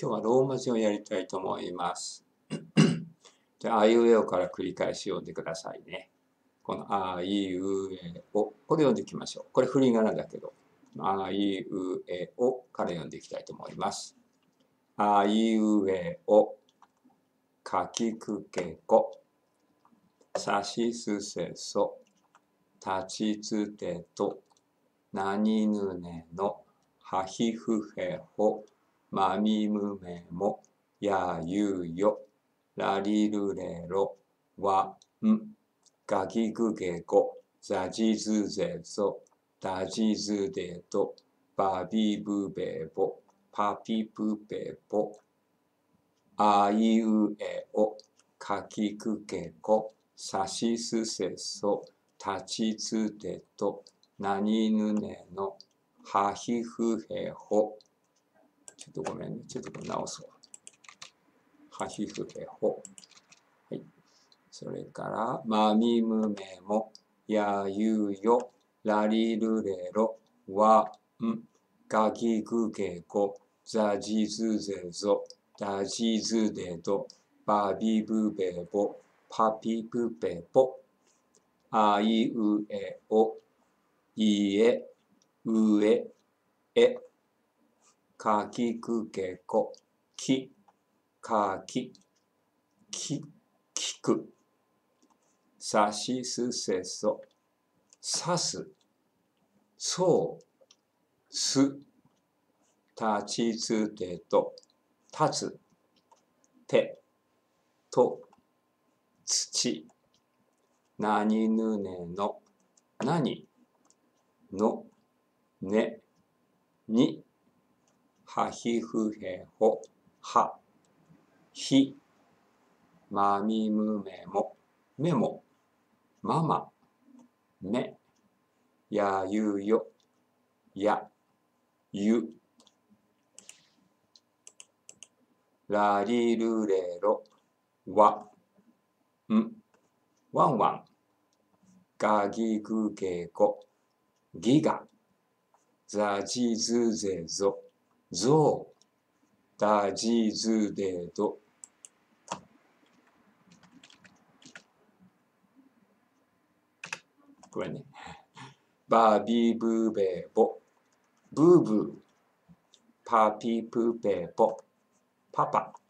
今日はローマ字をやりたいと思います。じゃあ、あいうえおから繰り返し読んでくださいね。このあいうえお、これ読んでいきましょう。これ振り仮名だけど、あいうえおから読んでいきたいと思います。あいうえお、かきくけこ、さしすせそ、たちつてと、なにぬねの、はひふへほ、まみむめも、やゆよ、らりるれろ、わん、がきくけこ、ざじずぜぞ、だじずでと、ばびぶべぼ、ぱぴぷぺぽ、あいうえお、かきくけこ、さしすせそ、たちつてと、なにぬねの、はひふへほ。ちょっとごめんね。ちょっとこれ直そう。はひふへほ。はい。それから、まみむめも、やゆよ、らりるれろ、わん、がきくけこ、ざじずぜぞ、だじずでど、ばびぶべぼ、ぱぴぷぺぽ。あいうえお、いえ、うえ、え、かきくけこ、き、かき、き、きく、さしすせそ、さす、そう、す、たちつてと、たつ、て、と、つち、なにぬねの、なに、の、ね、に、はひふへほ、は、ひ、まみむめも、めも、まま、め、やゆよ、や、ゆ、らりるれろ、わ、ん、ワンワン、がぎぐけこ、ぎが、ざじずぜぞ、ぞう、だじずでど。これね。ばびぶべぼ、ブーブー、パピプペポ、パパ。